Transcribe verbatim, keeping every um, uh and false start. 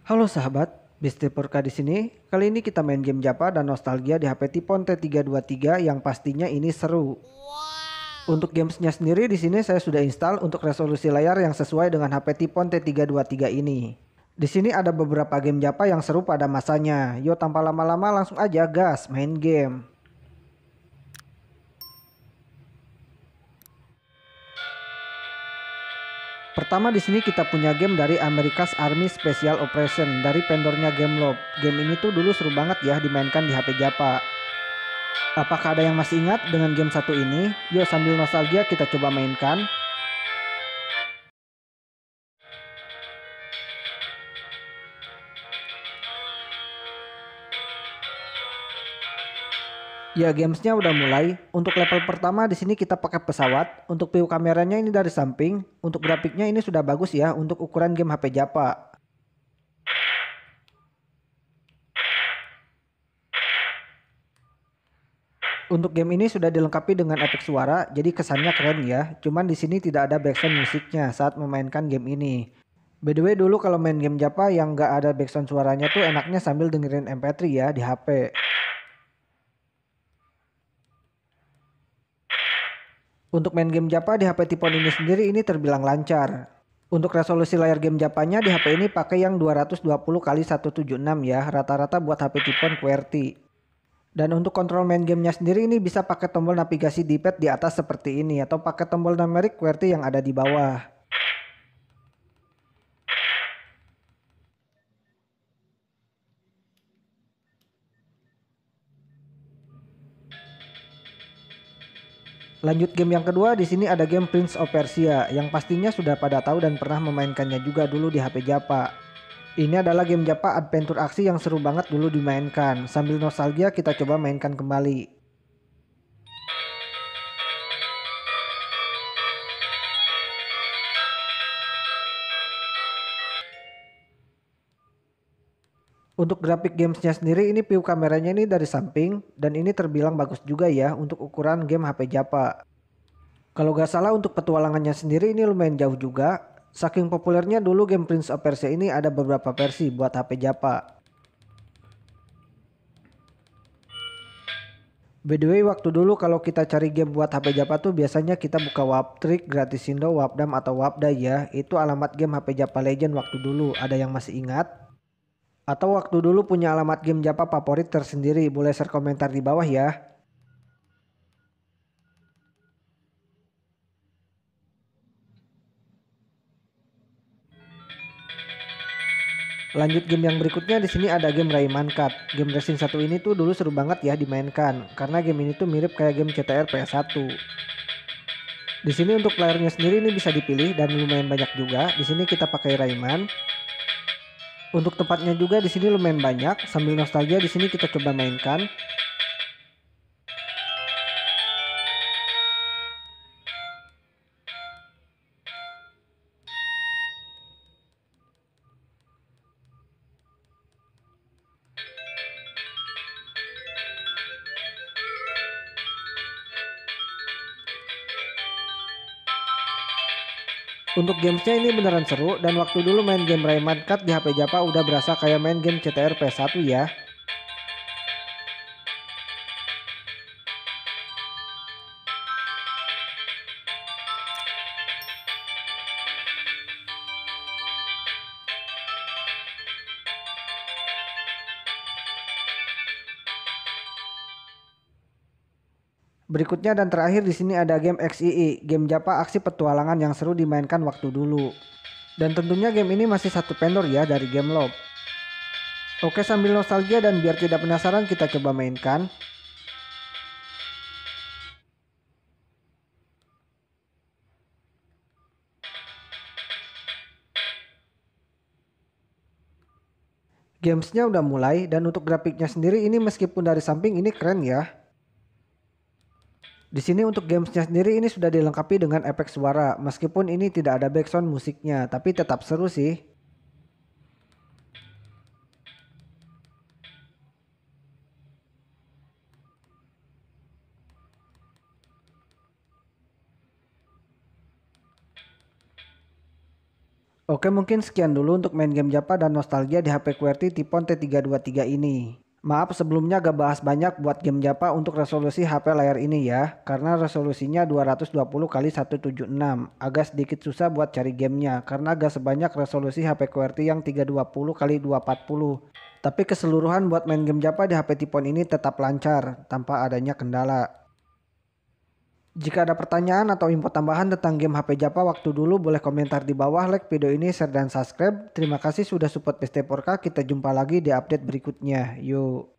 Halo sahabat, Mister Purka di sini. Kali ini kita main game Japa dan nostalgia di H P Tipon T tiga dua tiga yang pastinya ini seru. Untuk gamesnya sendiri di sini saya sudah install untuk resolusi layar yang sesuai dengan H P Tipon T tiga dua tiga ini. Di sini ada beberapa game Japa yang seru pada masanya. Yuk tanpa lama-lama langsung aja gas main game. Pertama di sini kita punya game dari America's Army Special Operation dari vendornya Gameloft. Game ini tuh dulu seru banget ya dimainkan di H P Japa. Apakah ada yang masih ingat dengan game satu ini? Yuk sambil nostalgia kita coba mainkan. Ya gamesnya udah mulai. Untuk level pertama di sini kita pakai pesawat. Untuk view kameranya ini dari samping. Untuk grafiknya ini sudah bagus ya untuk ukuran game H P Japa. Untuk game ini sudah dilengkapi dengan efek suara, jadi kesannya keren ya. Cuman di sini tidak ada backsound musiknya saat memainkan game ini. By the way dulu kalau main game Japa yang nggak ada backsound suaranya tuh enaknya sambil dengerin M P tiga ya di H P. Untuk main game Japa di H P Tipon ini sendiri ini terbilang lancar. Untuk resolusi layar game Japanya di H P ini pakai yang dua ratus dua puluh kali seratus tujuh puluh enam ya, rata-rata buat H P Tipon QWERTY. Dan untuk kontrol main gamenya sendiri ini bisa pakai tombol navigasi D-pad di atas seperti ini atau pakai tombol numerik QWERTY yang ada di bawah. Lanjut game yang kedua, di sini ada game Prince of Persia yang pastinya sudah pada tahu dan pernah memainkannya juga dulu di H P Japa. Ini adalah game Japa adventure aksi yang seru banget dulu dimainkan. Sambil nostalgia kita coba mainkan kembali. Untuk grafik gamesnya sendiri ini view kameranya ini dari samping dan ini terbilang bagus juga ya untuk ukuran game H P Japa. Kalau gak salah untuk petualangannya sendiri ini lumayan jauh juga. Saking populernya dulu game Prince of Persia ini ada beberapa versi buat H P Japa. By the way waktu dulu kalau kita cari game buat H P Japa tuh biasanya kita buka Waptrick, Gratissindo, Wapdam atau Wapda ya. Itu alamat game H P Japa Legend waktu dulu. Ada yang masih ingat? Atau waktu dulu punya alamat game Japa favorit tersendiri? Boleh share komentar di bawah ya. Lanjut game yang berikutnya di sini ada game Rayman Cut. Game racing satu ini tuh dulu seru banget ya dimainkan karena game ini tuh mirip kayak game C T R P S satu. Di sini untuk layarnya sendiri ini bisa dipilih dan lumayan banyak juga. Di sini kita pakai Rayman. Untuk tempatnya juga di sini lumayan banyak. Sambil nostalgia di sini kita coba mainkan. Untuk gamesnya ini beneran seru dan waktu dulu main game Rayman Cut di H P Japa udah berasa kayak main game C T R P S satu ya. Berikutnya dan terakhir di sini ada game X I I, game Japa aksi petualangan yang seru dimainkan waktu dulu. Dan tentunya game ini masih satu vendor ya dari Gameloft. Oke sambil nostalgia dan biar tidak penasaran kita coba mainkan. Gamesnya udah mulai dan untuk grafiknya sendiri ini meskipun dari samping ini keren ya. Di sini untuk gamesnya sendiri ini sudah dilengkapi dengan efek suara meskipun ini tidak ada background musiknya tapi tetap seru sih. Oke, mungkin sekian dulu untuk main game Japa dan nostalgia di H P QWERTY Tipon T tiga dua tiga ini. Maaf sebelumnya gak bahas banyak buat game Japa untuk resolusi H P layar ini ya, karena resolusinya dua ratus dua puluh kali seratus tujuh puluh enam. Agak sedikit susah buat cari gamenya, karena gak sebanyak resolusi H P QWERTY yang tiga ratus dua puluh kali dua ratus empat puluh. Tapi keseluruhan buat main game Japa di H P Tipon ini tetap lancar, tanpa adanya kendala. Jika ada pertanyaan atau info tambahan tentang game H P Japa waktu dulu, boleh komentar di bawah, like video ini, share dan subscribe. Terima kasih sudah support P S T empat K, kita jumpa lagi di update berikutnya. Yuk.